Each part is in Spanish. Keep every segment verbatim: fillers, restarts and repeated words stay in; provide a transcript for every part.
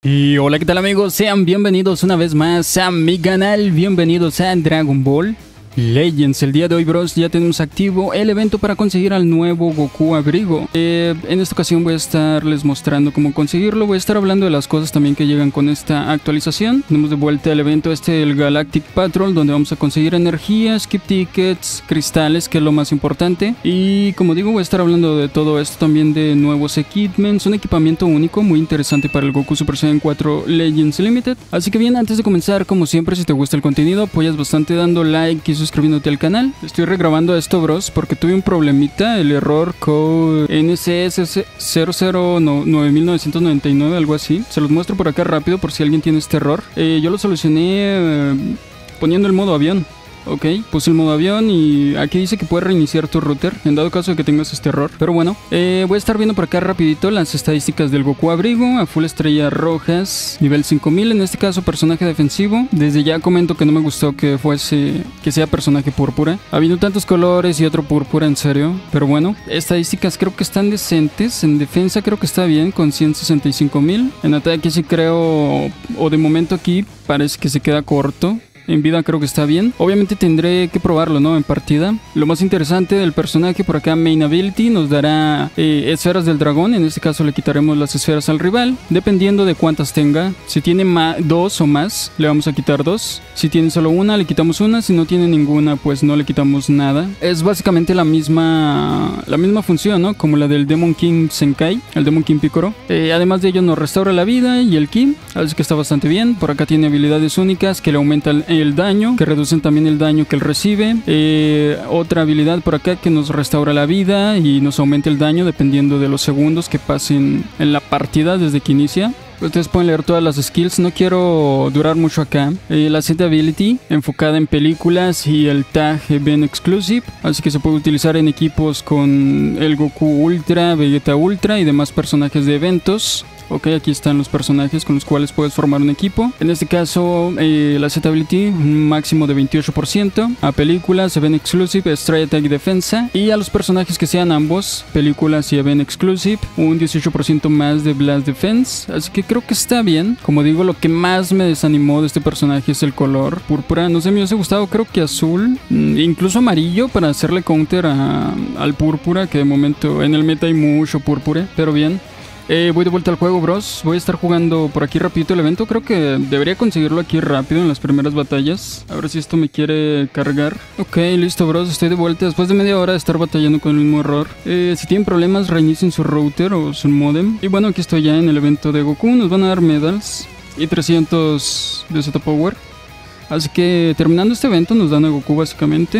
Y hola, ¿qué tal amigos? Sean bienvenidos una vez más a mi canal, bienvenidos a Dragon Ball Legends. El día de hoy, bros, ya tenemos activo el evento para conseguir al nuevo Goku Abrigo. Eh, en esta ocasión voy a estarles mostrando cómo conseguirlo. Voy a estar hablando de las cosas también que llegan con esta actualización. Tenemos de vuelta el evento este, el Galactic Patrol, donde vamos a conseguir energía, skip tickets, cristales, que es lo más importante. Y como digo, voy a estar hablando de todo esto, también de nuevos equipments, un equipamiento único muy interesante para el Goku Super Saiyan cuatro Legends Limited. Así que bien, antes de comenzar, como siempre, si te gusta el contenido, apoyas bastante dando like y suscribiéndote al canal. Estoy regrabando esto, bros, porque tuve un problemita, el error code N C S cero cero nueve mil novecientos noventa y nueve, algo así. Se los muestro por acá rápido por si alguien tiene este error. Eh, yo lo solucioné eh, poniendo el modo avión. Ok, puse el modo avión y aquí dice que puedes reiniciar tu router en dado caso de que tengas este error. Pero bueno, eh, voy a estar viendo por acá rapidito las estadísticas del Goku Abrigo a full estrellas rojas, nivel cinco mil, en este caso personaje defensivo. Desde ya comento que no me gustó que fuese, que sea personaje púrpura, habiendo tantos colores y otro púrpura, en serio. Pero bueno, estadísticas creo que están decentes. En defensa creo que está bien con ciento sesenta y cinco mil. En ataque sí creo, o de momento aquí parece que se queda corto. En vida creo que está bien. Obviamente tendré que probarlo, ¿no? En partida. Lo más interesante del personaje por acá, Main Ability, nos dará eh, esferas del dragón. En este caso le quitaremos las esferas al rival, dependiendo de cuántas tenga. Si tiene dos o más, le vamos a quitar dos. Si tiene solo una, le quitamos una. Si no tiene ninguna, pues no le quitamos nada. Es básicamente la misma la misma función, ¿no? Como la del Demon King Senkai, el Demon King Piccolo. Eh, además de ello nos restaura la vida y el ki, así que está bastante bien. Por acá tiene habilidades únicas que le aumentan el el daño, que reducen también el daño que él recibe. Eh, otra habilidad por acá que nos restaura la vida y nos aumenta el daño dependiendo de los segundos que pasen en la partida desde que inicia. Ustedes pueden leer todas las skills, no quiero durar mucho acá. Eh, la Set Ability, enfocada en películas, y el Tag Event Exclusive, así que se puede utilizar en equipos con el Goku Ultra, Vegeta Ultra y demás personajes de eventos. Ok, aquí están los personajes con los cuales puedes formar un equipo. En este caso, eh, la Set Ability, un máximo de veintiocho por ciento. A películas, Event Exclusive, Strike Attack y Defensa. Y a los personajes que sean ambos, películas y Event Exclusive, un dieciocho por ciento más de Blast Defense. Así que creo que está bien. Como digo, lo que más me desanimó de este personaje es el color púrpura. No sé, me hubiese gustado, creo que azul, incluso amarillo, para hacerle counter a, al púrpura, que de momento en el meta hay mucho púrpura. Pero bien. Eh, voy de vuelta al juego, bros. Voy a estar jugando por aquí rapidito el evento. Creo que debería conseguirlo aquí rápido en las primeras batallas. A ver si esto me quiere cargar. Ok, listo, bros. Estoy de vuelta después de media hora de estar batallando con el mismo error. Eh, si tienen problemas, reinicien su router o su modem. Y bueno, aquí estoy ya en el evento de Goku. Nos van a dar medals y trescientos de Z Power. Así que terminando este evento nos dan a Goku básicamente.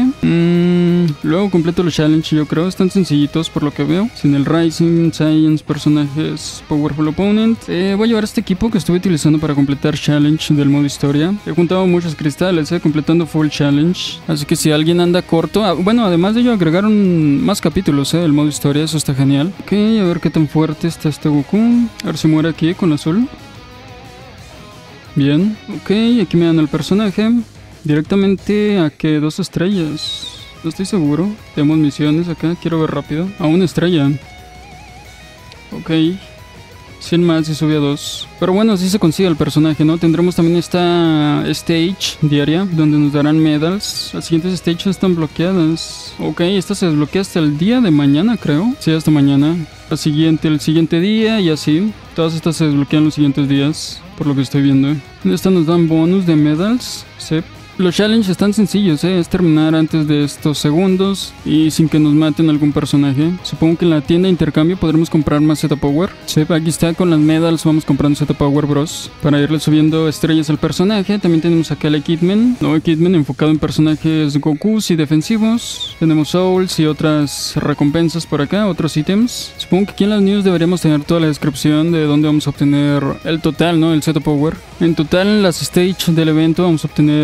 Mm, luego completo los challenge, yo creo. Están sencillitos por lo que veo. Sin el Rising, Science, personajes, Powerful Opponent. Eh, voy a llevar este equipo que estuve utilizando para completar challenge del modo historia. He juntado muchos cristales, eh, completando full challenge. Así que si alguien anda corto... Ah, bueno, además de ello agregaron más capítulos, eh, del modo historia. Eso está genial. Ok, a ver qué tan fuerte está este Goku. A ver si muere aquí con azul. Bien, ok, aquí me dan el personaje. Directamente a que dos estrellas. No estoy seguro. Tenemos misiones acá, quiero ver rápido. A una estrella. Ok. cien más y sube a dos. Pero bueno, así se consigue el personaje, ¿no? Tendremos también esta stage diaria, donde nos darán medals. Las siguientes stages están bloqueadas. Ok, esta se desbloquea hasta el día de mañana, creo. Sí, hasta mañana. La siguiente, el siguiente día y así. Todas estas se desbloquean los siguientes días, por lo que estoy viendo. En esta nos dan bonus de medals. Sí. Los challenges están sencillos, ¿eh? Es terminar antes de estos segundos y sin que nos maten algún personaje. Supongo que en la tienda de intercambio podremos comprar más Z Power. Sí, aquí está con las medals, vamos comprando Z Power, bros, para irle subiendo estrellas al personaje. También tenemos acá el equipment, nuevo equipment enfocado en personajes Gokus y defensivos. Tenemos souls y otras recompensas por acá, otros ítems. Supongo que aquí en las news deberíamos tener toda la descripción de dónde vamos a obtener el total, ¿no? El Z Power. En total en las stages del evento vamos a obtener mil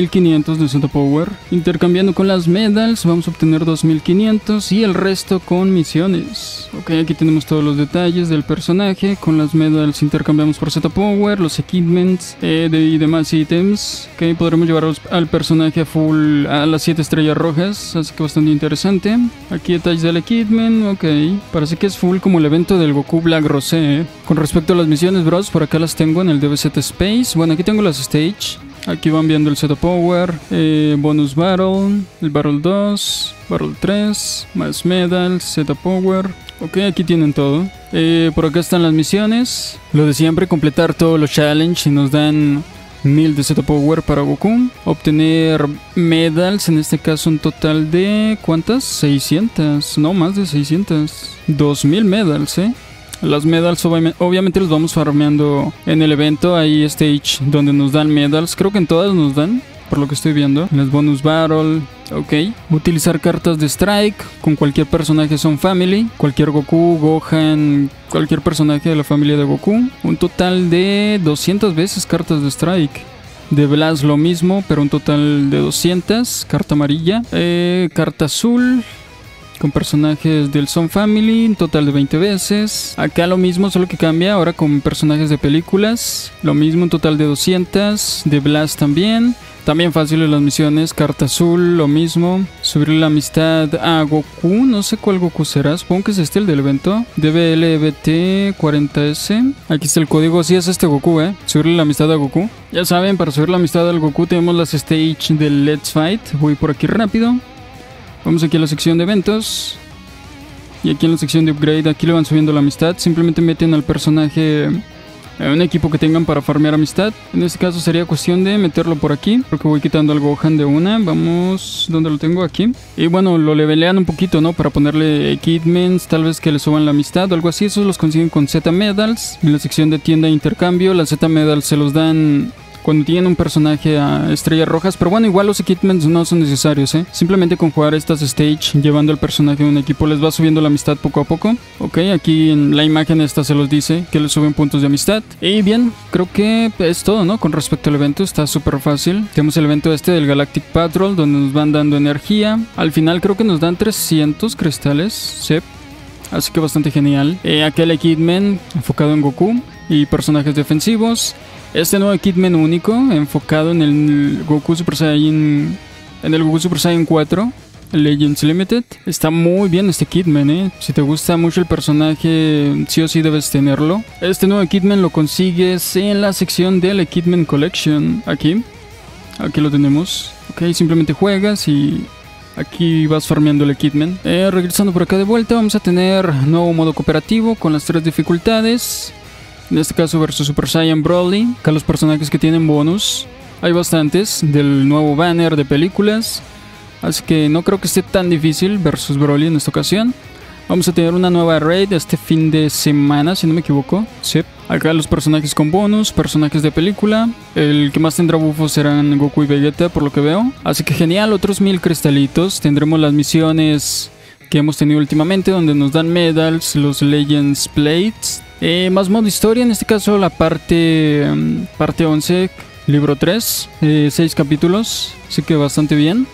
mil quinientos de Z Power. Intercambiando con las medals vamos a obtener dos mil quinientos y el resto con misiones. Ok, aquí tenemos todos los detalles del personaje. Con las medals intercambiamos por Z Power, los equipments eh, de, y demás ítems. Ok, podremos llevar al personaje a full a las siete estrellas rojas, así que bastante interesante. Aquí detalles del equipment, ok. Parece que es full como el evento del Goku Black Rosé. Eh. Con respecto a las misiones, bros, por acá las tengo en el D B Z Space. Bueno, aquí tengo las stage. Aquí van viendo el Z Power, eh, Bonus Battle, el Battle dos, Battle tres, más medals, Z Power. Ok, aquí tienen todo. Eh, por acá están las misiones. Lo de siempre, completar todos los challenges y nos dan mil de Z Power para Goku. Obtener medals, en este caso un total de... ¿cuántas? seiscientas, no, más de seiscientas. dos mil medals, eh. Las medals obvi obviamente los vamos farmeando en el evento. Hay stage donde nos dan medals. Creo que en todas nos dan, por lo que estoy viendo. En las bonus battle, ok. Utilizar cartas de strike con cualquier personaje son family. Cualquier Goku, Gohan, cualquier personaje de la familia de Goku. Un total de doscientas veces cartas de strike. De Blast lo mismo, pero un total de doscientas. Carta amarilla, eh, carta azul con personajes del Son Family, un total de veinte veces. Acá lo mismo, solo que cambia ahora con personajes de películas. Lo mismo, un total de doscientas. De Blast también. También fáciles las misiones. Carta azul, lo mismo. Subirle la amistad a Goku. No sé cuál Goku será. Supongo que es este el del evento. D B L B T cuarenta S. Aquí está el código. Sí, es este Goku, eh. Subirle la amistad a Goku. Ya saben, para subir la amistad al Goku tenemos las stage del Let's Fight. Voy por aquí rápido. Vamos aquí a la sección de eventos. Y aquí en la sección de upgrade, aquí le van subiendo la amistad. Simplemente meten al personaje en un equipo que tengan para farmear amistad. En este caso sería cuestión de meterlo por aquí. Porque voy quitando al Gohan de una. Vamos, ¿dónde lo tengo? Aquí. Y bueno, lo levelean un poquito, ¿no? Para ponerle equipments, tal vez que le suban la amistad o algo así. Esos los consiguen con Z Medals. En la sección de tienda de intercambio, las Z Medals se los dan cuando tienen un personaje a estrellas rojas. Pero bueno, igual los equipments no son necesarios, ¿eh? Simplemente con jugar estas stage, llevando al personaje de un equipo, les va subiendo la amistad poco a poco. Ok, aquí en la imagen esta se los dice que les suben puntos de amistad. Y bien, creo que es todo, ¿no? Con respecto al evento, está súper fácil. Tenemos el evento este del Galactic Patrol, donde nos van dando energía. Al final creo que nos dan trescientos cristales, sí. Así que bastante genial. Eh, aquel equipment enfocado en Goku y personajes defensivos. Este nuevo equipment único, enfocado en el Goku Super Saiyan, en el Goku Super Saiyan cuatro, Legends Limited. Está muy bien este equipment, eh. Si te gusta mucho el personaje, sí o sí debes tenerlo. Este nuevo equipment lo consigues en la sección del Equipment Collection. Aquí, aquí lo tenemos. Ok, simplemente juegas y aquí vas farmeando el equipment. Eh, regresando por acá de vuelta, vamos a tener nuevo modo cooperativo con las tres dificultades. En este caso versus Super Saiyan Broly. Acá los personajes que tienen bonus, hay bastantes del nuevo banner de películas. Así que no creo que esté tan difícil versus Broly en esta ocasión. Vamos a tener una nueva raid este fin de semana, si no me equivoco. Sí. Acá los personajes con bonus, personajes de película. El que más tendrá buffos serán Goku y Vegeta, por lo que veo. Así que genial, otros mil cristalitos. Tendremos las misiones que hemos tenido últimamente, donde nos dan medals, los Legends Plates. Eh, más modo historia, en este caso la parte, um, parte once, libro tres, eh, seis capítulos, así que bastante bien.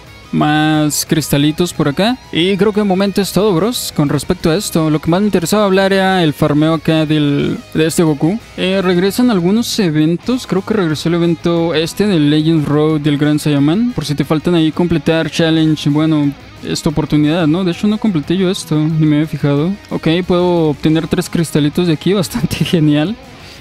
Más cristalitos por acá. Y creo que de momento es todo, bros. Con respecto a esto, lo que más me interesaba hablar era el farmeo acá del, de este Goku. eh, Regresan algunos eventos. Creo que regresó el evento este del Legends Road del Gran Saiyaman. Por si te faltan ahí completar challenge, bueno, esta oportunidad, ¿no? De hecho no completé yo esto, ni me había fijado. Ok, puedo obtener tres cristalitos de aquí, bastante genial.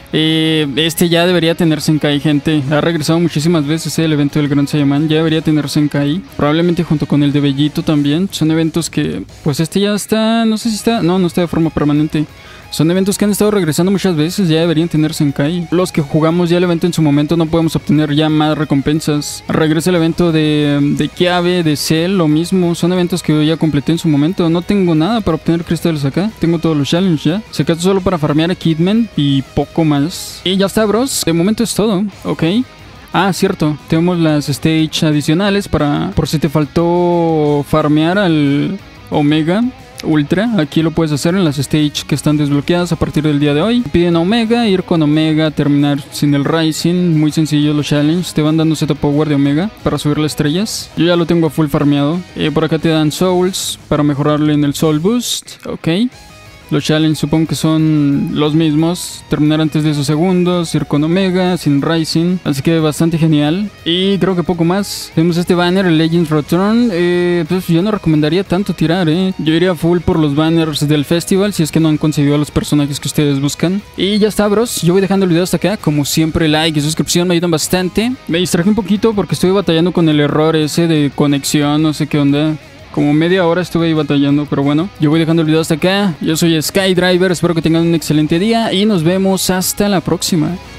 Eh, este ya debería tener Senkai, gente. Ha regresado muchísimas veces, eh, el evento del Gran Saiyaman. Ya debería tener Senkai. Probablemente junto con el de Bellito también. Son eventos que, pues este ya está, no sé si está, no, no está de forma permanente. Son eventos que han estado regresando muchas veces, ya deberían tener Senkai. Los que jugamos ya el evento en su momento no podemos obtener ya más recompensas. Regresa el evento de, de Kiabe, de Cell, lo mismo. Son eventos que yo ya completé en su momento. No tengo nada para obtener cristales acá. Tengo todos los challenges ya. Se queda solo para farmear equipment y poco más. Y ya está, bros. De momento es todo. Ok. Ah, cierto. Tenemos las stage adicionales para... por si te faltó farmear al Omega. Ultra. Aquí lo puedes hacer en las stage que están desbloqueadas a partir del día de hoy. Te piden Omega, ir con Omega, terminar sin el Rising. Muy sencillo los challenges. Te van dando Z Power de Omega para subir las estrellas. Yo ya lo tengo a full farmeado. Eh, por acá te dan Souls para mejorarle en el Soul Boost. Ok. Los challenges supongo que son los mismos. Terminar antes de esos segundos, ir con Omega, sin Rising. Así que bastante genial. Y creo que poco más. Tenemos este banner, el Legends Return. Eh, pues yo no recomendaría tanto tirar, eh. Yo iría full por los banners del festival, si es que no han conseguido a los personajes que ustedes buscan. Y ya está, bros. Yo voy dejando el video hasta acá. Como siempre, like y suscripción me ayudan bastante. Me distraje un poquito porque estoy batallando con el error ese de conexión, no sé qué onda. Como media hora estuve ahí batallando, pero bueno, yo voy dejando el video hasta acá. Yo soy Skydriver, espero que tengan un excelente día y nos vemos hasta la próxima.